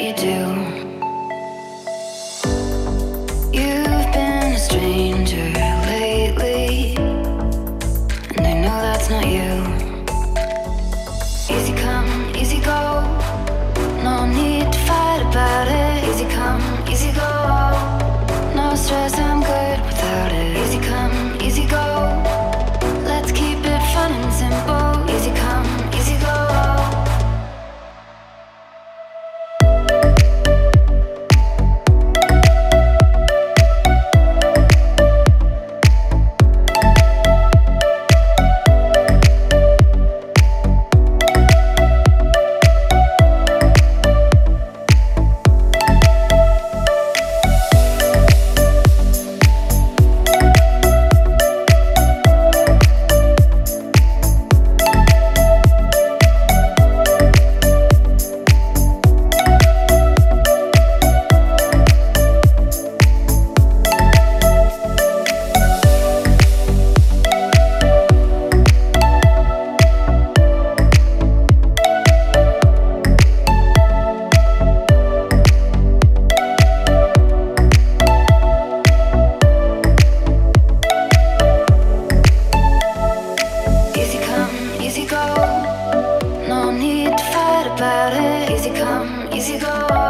you do. You've been a stranger lately, and I know that's not you. Easy come, easy go, no need to fight about it. Easy come, easy go, no stress, I'm good without it. Easy come, easy go, let's keep it fun and simple. Easy come, easy go. Easy go,